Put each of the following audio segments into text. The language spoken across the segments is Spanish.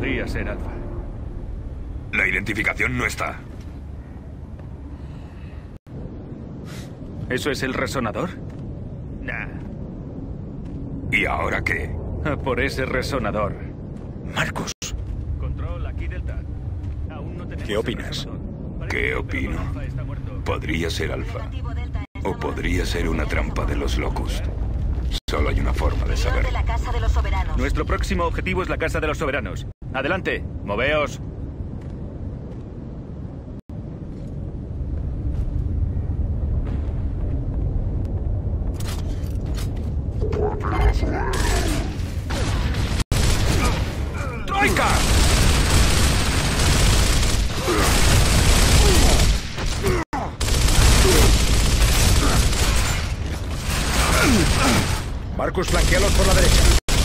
Podría ser Alfa. La identificación no está. ¿Eso es el resonador? Nah. ¿Y ahora qué? A por ese resonador. Marcus, Control, aquí Delta. Aún no tenemos ¿qué opinas? el resonador. ¿Qué opino? Alfa está muerto. Podría ser Alfa. O podría ser una trampa de los Locust. Solo hay una forma de saberlo. De la Casa de los Soberanos. Nuestro próximo objetivo es la Casa de los Soberanos. Adelante, moveos. ¡Troika! Marcus, flanquealos por la derecha.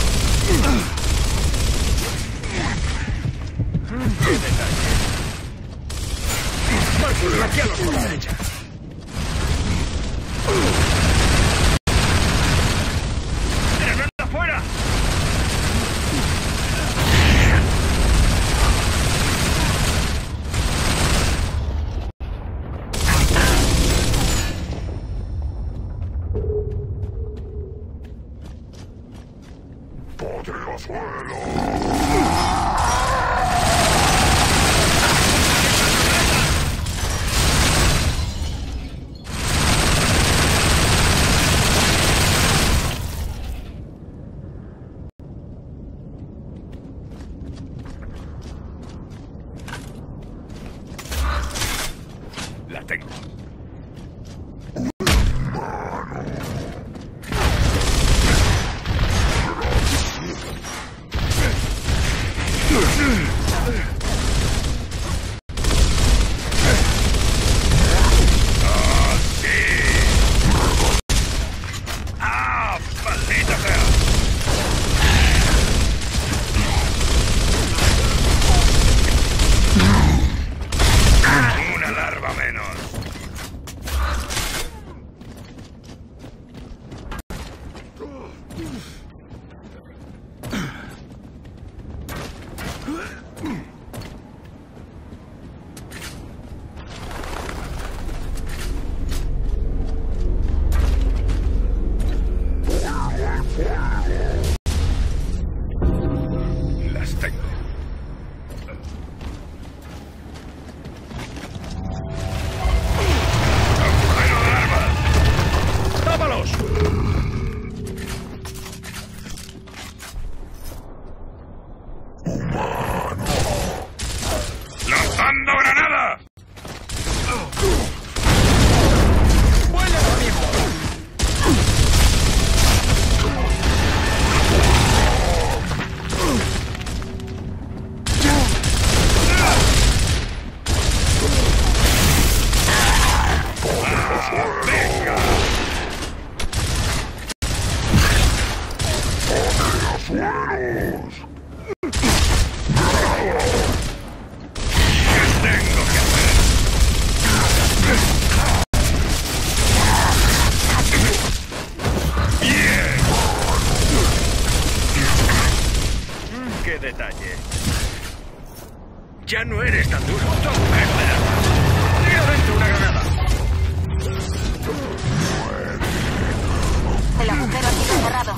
¡Qué detalle! Marcus, flanquealos por la derecha. ¡Granada fuera! La tengo. ¡Ah, maldita sea! Una larva menos. Las tengo. ¡Agujero de armas! ¡Tápalos! ¡Lanzando granada! ¡Venga! ¿Qué tengo que hacer? ¡Bien! ¡Qué detalle! Ya no eres tan duro. Tu agujero de armas. ¡Tira dentro una granada! El agujero ha sido cerrado.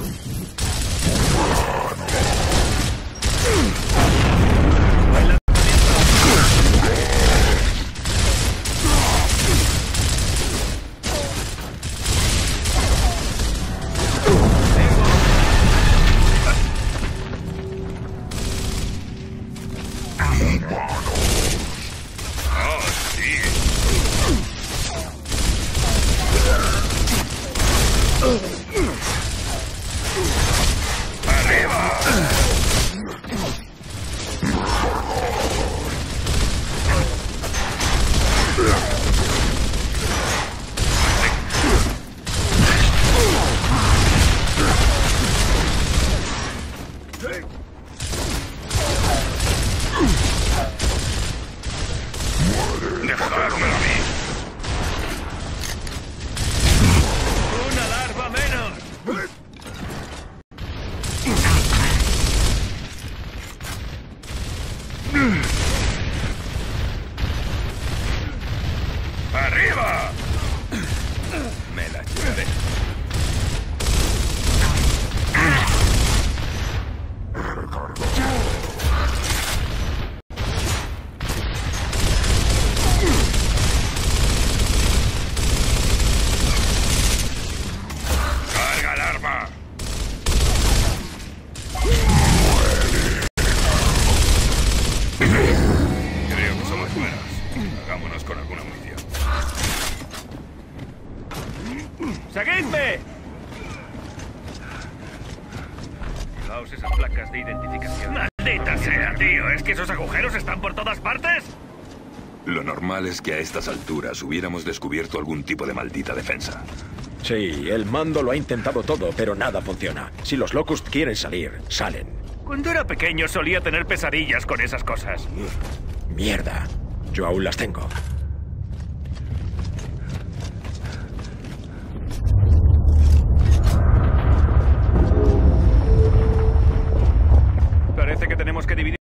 ¡Seguidme! Llevaos esas placas de identificación. ¡Maldita sea, tío! ¿Es que esos agujeros están por todas partes? Lo normal es que a estas alturas hubiéramos descubierto algún tipo de maldita defensa. Sí, el mando lo ha intentado todo, pero nada funciona. Si los Locust quieren salir, salen. Cuando era pequeño solía tener pesadillas con esas cosas. Mierda. Yo aún las tengo.